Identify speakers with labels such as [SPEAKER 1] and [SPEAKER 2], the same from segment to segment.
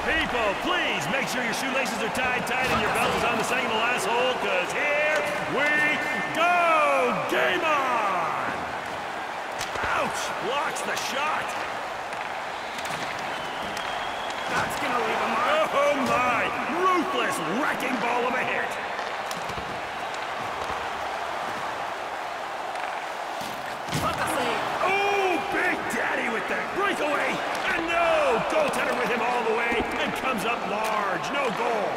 [SPEAKER 1] People, please make sure your shoelaces are tied tight and your belt is on the second to last hole, because here we go! Game on! Ouch! Blocks the shot. That's gonna leave a mark. Oh my! Ruthless wrecking ball of a hit. Oh, Big Daddy with that breakaway! And no! Goaltender with him all the way and comes up large. No goal.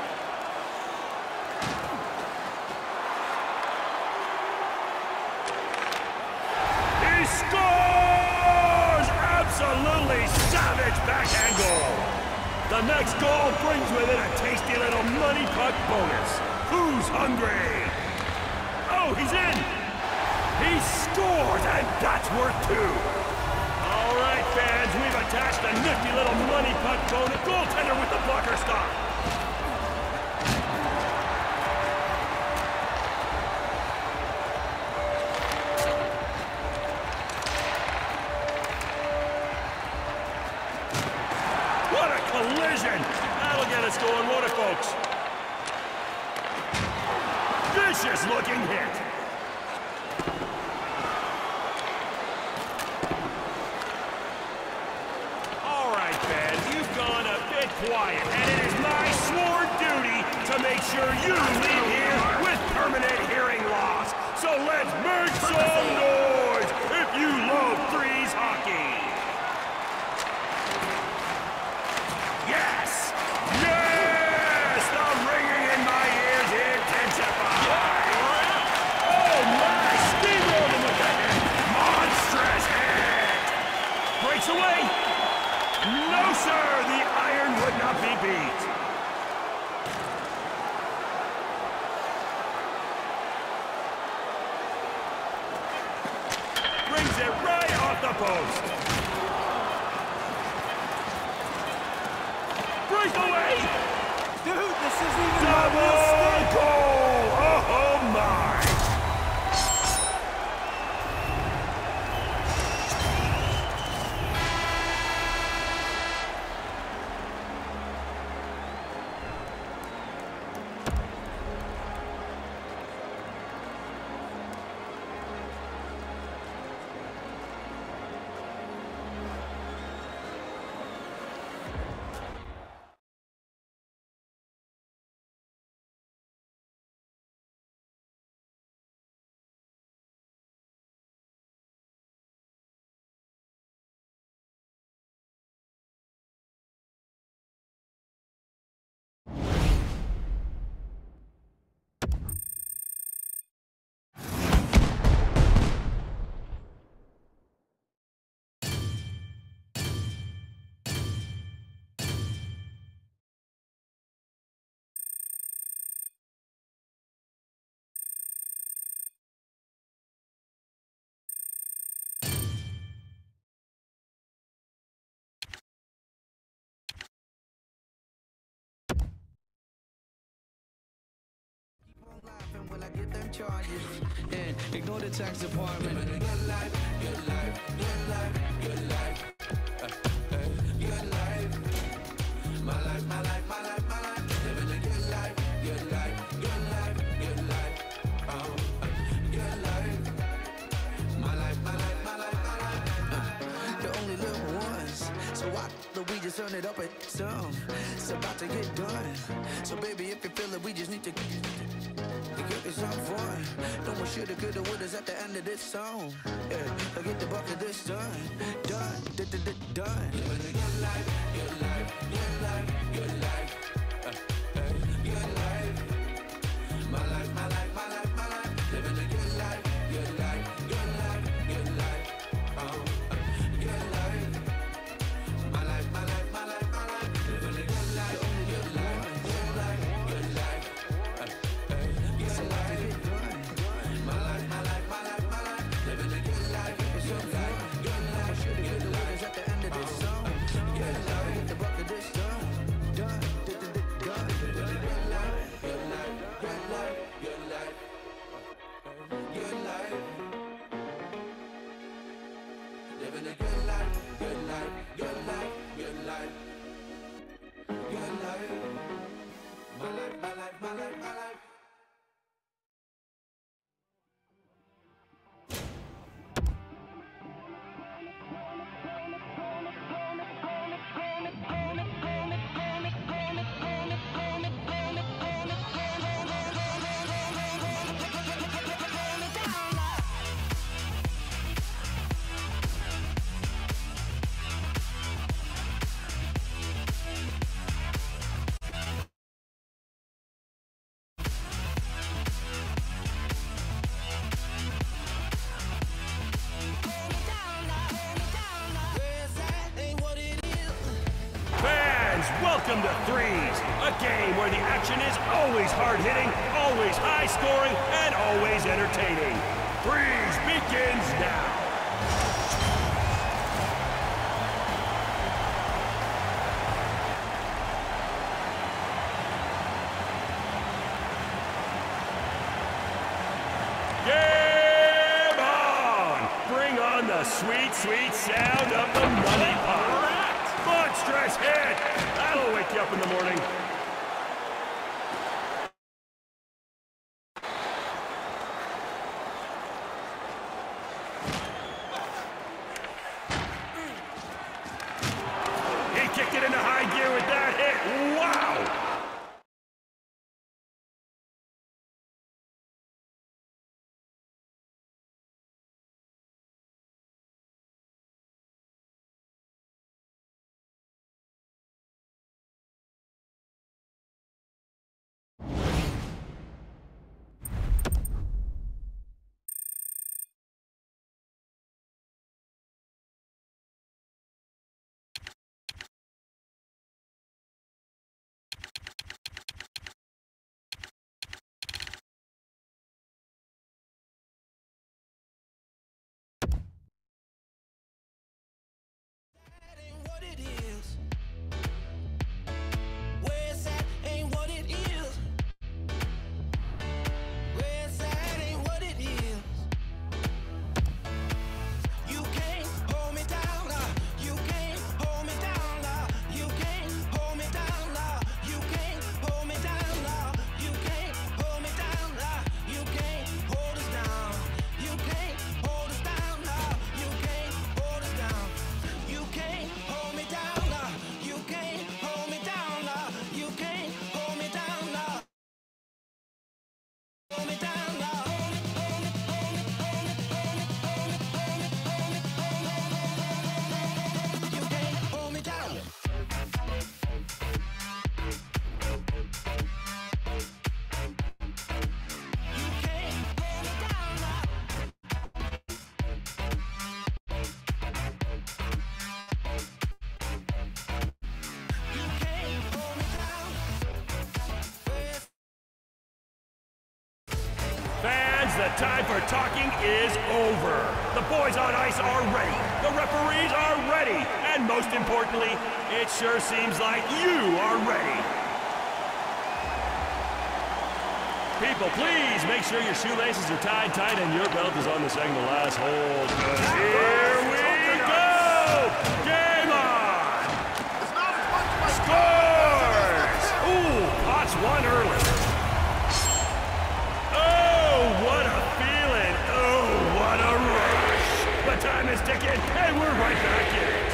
[SPEAKER 1] He scores! Absolutely savage backhand goal. The next goal brings with it a tasty little money puck bonus. Who's hungry? Oh, he's in! He scores, and that's worth 2. All right, fans, we've attached a nifty little money puck bonus. Goaltender with the blocker stop. What a collision! That'll get us going, won't it, folks? Vicious looking hit. Quiet, and it is my sworn duty to make sure you leave here with permanent hearing loss. So let's make some noise if you love Threes hockey. Yes! Yes! The ringing in my ears intensifies. Oh my! Steamrolling with the hit. Monstrous hit. Breaks away. No, sir! The iron would not be beat. Brings it right off the post. Breakaway!
[SPEAKER 2] Dude, this isn't even
[SPEAKER 1] double goal! Oh my!
[SPEAKER 2] Will I get them charges and ignore the tax department? Living a good life, good life, good life, good life, good life. My life, my life, my life, my life. Living a good life, good life, good life, good life. Oh, good life. My life, my life, my life, my life. You only live once, so why don't we just turn it up at some? It's about to get done. So baby, if you feel it, we just need to give it some fun. No more shoulda, coulda, wouldas at the end of this song. Yeah, I get the bucket this done, done, done. Living a good life, good life, good life, good life, good life. My life, my life, my life, my life. Living a good life, good life, good life, good life. Oh, good life. My life, my life, my life, my life. Living a good life, good life, good life, good life. My life, my life, my life, my life. Living a good life, good life, good life. Shoulda, coulda, wouldas at the end of this song. Good life, get the bucket this done, done, done. Living a good life, good life, good life, good life, good life. Living a good life, good life, good life, good life.
[SPEAKER 1] Welcome to Threes, a game where the action is always hard-hitting, always high-scoring, and always entertaining. Threes begins now. Game on! Bring on the sweet, sweet sound of the money pot. Monstrous hit! That'll wake you up in the morning. He kicked it into high gear with that hit. Wow! The time for talking is over. The boys on ice are ready. The referees are ready. And most importantly, it sure seems like you are ready. People, please make sure your shoelaces are tied tight and your belt is on the second to last hold. Here we go! Game on! Scores! Ooh, Potts won early. Time is ticking, and we're right back in it.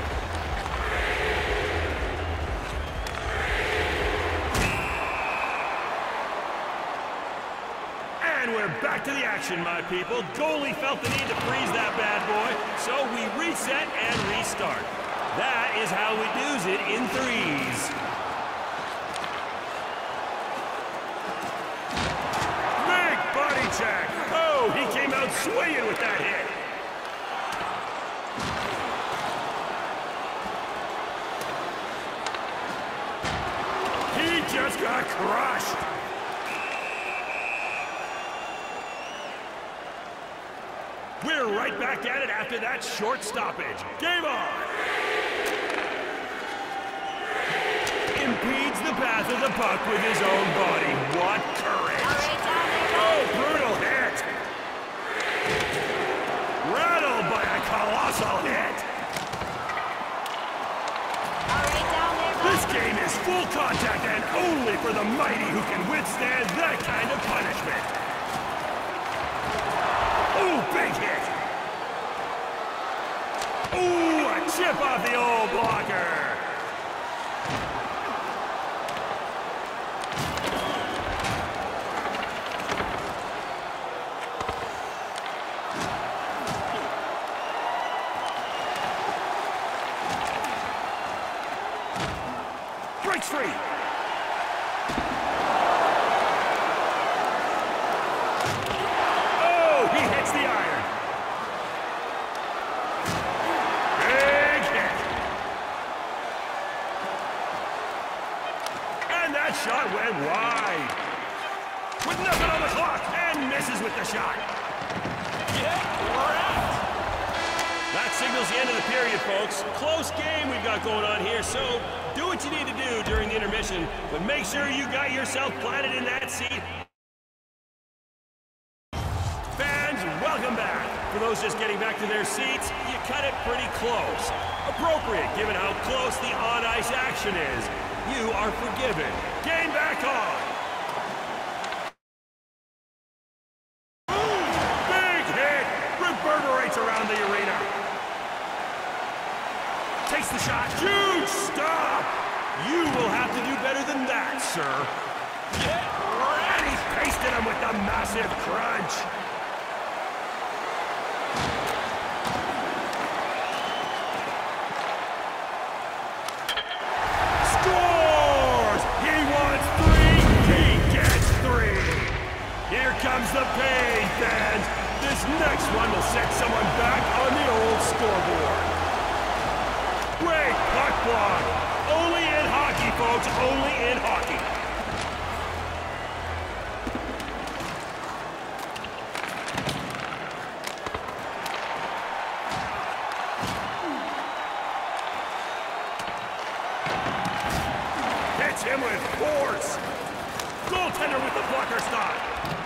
[SPEAKER 1] And we're back to the action, my people. Goalie felt the need to freeze that bad boy, so we reset and restart. That is how we do's it in threes. Big body check. Oh, he came out swinging with that hit. Just got crushed. We're right back at it after that short stoppage. Game on! Impedes the path of the puck with his own body. What courage! Oh, brutal hit! Rattled by a colossal hit. This game is full contact and only for the mighty who can withstand that kind of punishment. Ooh, big hit. Ooh, a chip off the old blocker. Breaks free. Oh, he hits the iron. Big hit. that shot went wide. With nothing on the clock, and misses with the shot.
[SPEAKER 2] Yeah, we're out.
[SPEAKER 1] That signals the end of the period, folks. Close game we've got going on here, so do what you need to do during the intermission, but make sure you got yourself planted in that seat. Fans, welcome back. For those just getting back to their seats, you cut it pretty close. Appropriate, given how close the on-ice action is. You are forgiven. Game back on. Boom! Big hit! Reverberates around the arena. Takes the shot. Huge stop! You will have to do better than that, sir. Yeah, and he's pasted him with the massive crunch. Here comes the pain, fans. This next one will set someone back on the old scoreboard. Great puck block. Only in hockey, folks. Only in hockey. Hits him with force. Goaltender with the blocker stop.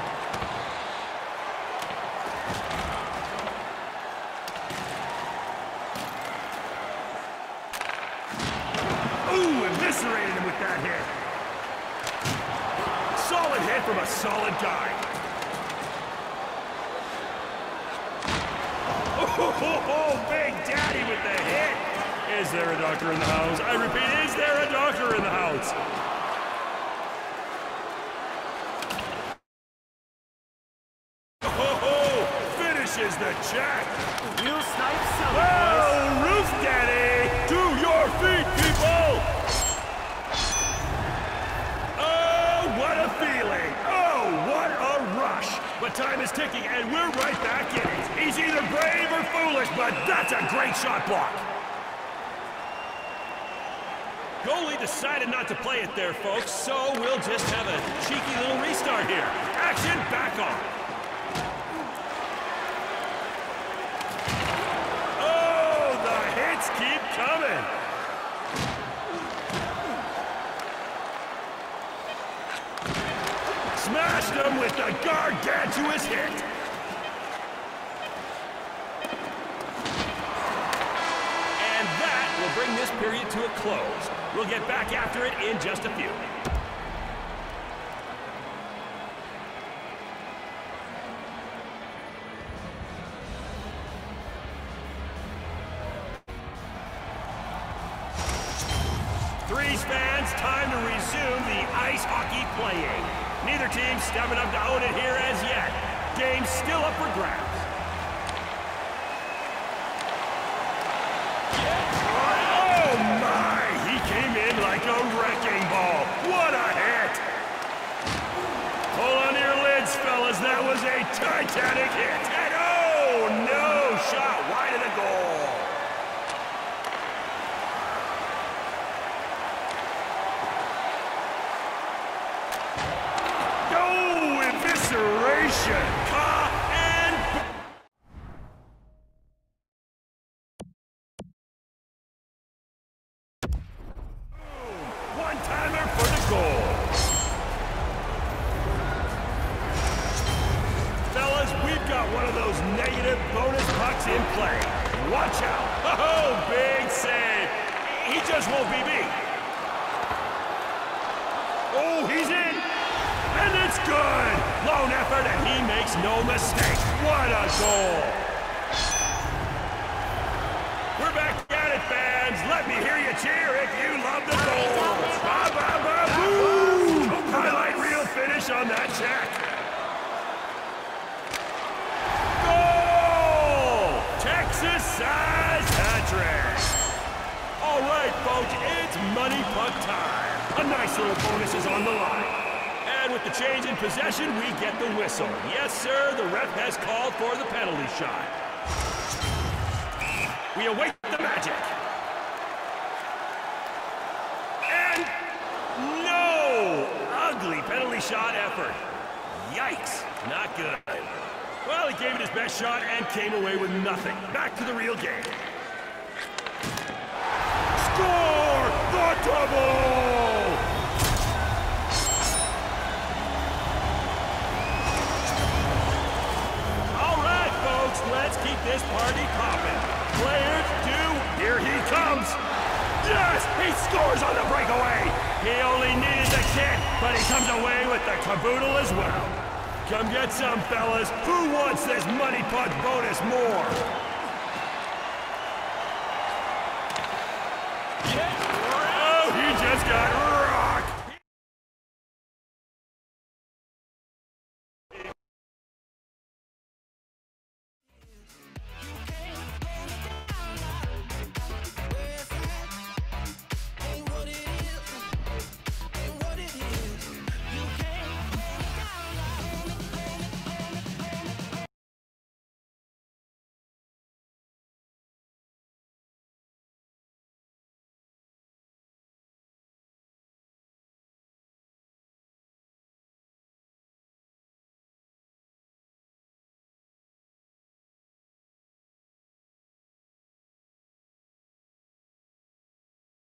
[SPEAKER 1] Ooh, eviscerated him with that hit. Solid hit from a solid guy. Oh, Big Daddy with the hit. Is there a doctor in the house? I repeat, is there a doctor in the house? Finishes the check.
[SPEAKER 2] You snipe some.
[SPEAKER 1] Oh, Roof Daddy! To your feet, people! Oh, what a feeling! Oh, what a rush! But time is ticking, and we're right back in it. He's either brave or foolish, but that's a great shot block. Goalie decided not to play it there, folks, so we'll just have a cheeky little restart here. Action back on. Keep coming. Smashed him with the gargantuous hit. And that will bring this period to a close. We'll get back after it in just a few. Threes fans, time to resume the ice hockey playing. Neither team stepping up to own it here as yet. Game's still up for grabs. Oh my! He came in like a wrecking ball. What a hit! Hold on to your lids, fellas. That was a titanic hit. And oh no! Shot wide of the goal. One-timer for the goal. Fellas, we've got one of those negative bonus pucks in play. Watch out. Oh, big save. He just won't be beat. Oh, he's in. And it's good. Lone effort, and he makes no mistake. What a goal. We're back at it, fans. Let me hear you cheer if you love the goals. Ba, ba, ba, boo. Highlight reel finish on that check. Goal! Texas-sized hat-trick. All right, folks, it's money puck time. A nice little bonus is on the line. And with the change in possession, we get the whistle. Yes, sir, the ref has called for the penalty shot. We await the magic. And no! poorly shot effort. Yikes, not good. Well, he gave it his best shot and came away with nothing. Back to the real game. Score! The double! All right, folks, let's keep this party popping. Players do. Here he comes. Yes, he scores on the breakaway. He only needed the kick, but he comes away with the caboodle as well. Come get some, fellas. Who wants this money puck bonus more? Oh, he just got